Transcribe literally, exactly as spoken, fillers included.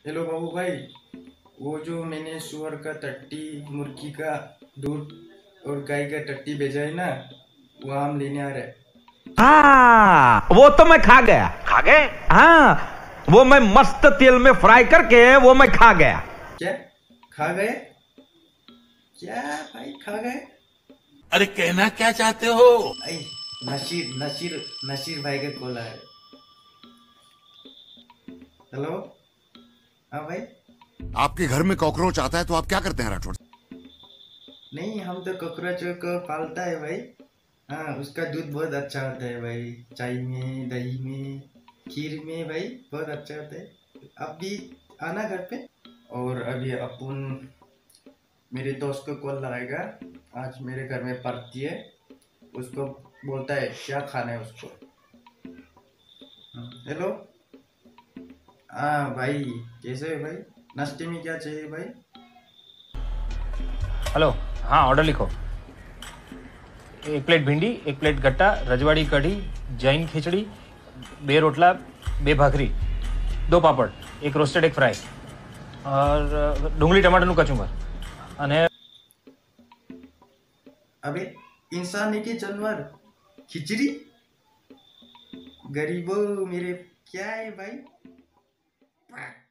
Hello बाबू भाई, वो जो मैंने सुअर का टट्टी, मुर्गी का दूध और गाय का टट्टी भेजा है ना, वो हम लेने आ रहे हैं। हाँ, वो तो मैं खा गया। खा गए? हाँ, वो मैं मस्त तेल में फ्राई करके वो मैं खा गया। क्या खा गए? क्या भाई खा गए? अरे कहना क्या चाहते हो? आई नशीर नशीर नशीर भाई का कॉल आया। हेलो, हाँ भाई। आपके घर में कॉकरोच आता है तो आप क्या करते हैं राठौड़? नहीं, हम तो कॉकरोच को पालता है भाई। हाँ, उसका दूध बहुत अच्छा होता है भाई, चाय में, दही में, खीर में भाई, बहुत अच्छा होता है। आप भी आना घर पे। और अभी अपन मेरे दोस्त को कॉल लगाएगा, आज मेरे घर में पार्टी है, उसको बोलता है क्या खाना है उसको। हेलो, हाँ भाई, कैसे है भाई? नाश्ते में क्या चाहिए भाई? हेलो, हाँ ऑर्डर लिखो। एक प्लेट भिंडी, एक प्लेट गट्टा, रजवाड़ी कढ़ी, जैन खिचड़ी, बे रोटला, बे भाखरी, दो पापड़, एक रोस्टेड, एक फ्राई और डूंगली टमाटरનું કચુંબર અને अबे इंसान है कि जानवर? खिचड़ी? गरीबों मेरे, क्या है भाई?